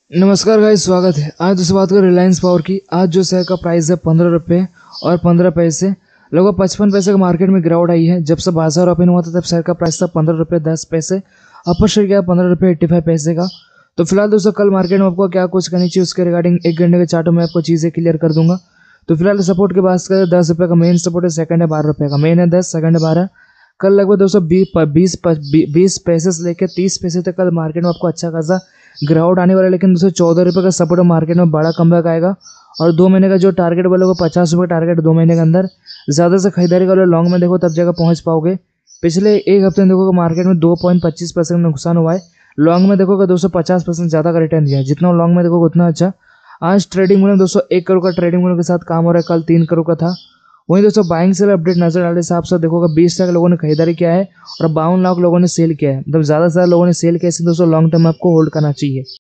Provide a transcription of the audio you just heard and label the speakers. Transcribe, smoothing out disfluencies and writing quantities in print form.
Speaker 1: नमस्कार गाइस, स्वागत है। आज दोस्तों बात करें रिलायंस पावर की। आज जो शेयर का प्राइस है 15 रुपये और 15 पैसे, लगभग 55 पैसे का मार्केट में गिरावट आई है। जब से बाजार ओपन हुआ था तब शेयर का प्राइस था 15 रुपये 10 पैसे, अपर शेयर गया 15 रुपये 85 पैसे का। तो फिलहाल दोस्तों कल मार्केट में आपको क्या कुछ करनी चाहिए उसके रिगार्डिंग 1 घंटे के चार्ट में आपको चीज़ें क्लियर कर दूंगा। तो फिलहाल सपोर्ट की बात करें, 10 रुपये का मेन सपोर्ट है, सेकंड है 12 रुपये का, मेन है 10, सेकंड है 12। कल लगभग दोस्तों 20 पैसे से लेकर 30 पैसे तक कल मार्केट में आपको अच्छा खासा गिरावट आने वाला है। लेकिन दोस्तों 14 रुपये का सपोर्ट मार्केट में बड़ा कमबैक आएगा। और 2 महीने का जो टारगेट बोलोगे 50 रुपये टारगेट 2 महीने के अंदर ज़्यादा से खरीदारी करो, लॉन्ग में देखो तब जगह पहुंच पाओगे। पिछले एक हफ्ते में देखोगे मार्केट में 2.25% नुकसान हुआ है। लॉन्ग में देखोगे 250% ज़्यादा का रिटर्न दिया है। जितना लॉन्ग में देखोगे उतना अच्छा। आज ट्रेडिंग मूल्य दोस्तों 1 करोड़ का ट्रेडिंग मूल्य के साथ काम हो रहा है, कल 3 करोड़ का था। वहीं दोस्तों बाइंग सेल अपडेट नजर डालने से आप सब देखोगे 20 लाख लोगों ने खरीदारी किया है और 52 लाख लोगों ने सेल किया है। मतलब ज़्यादा से ज़्यादा लोगों ने सेल किया है, इसलिए दोस्तों लॉन्ग टर्म में आपको होल्ड करना चाहिए।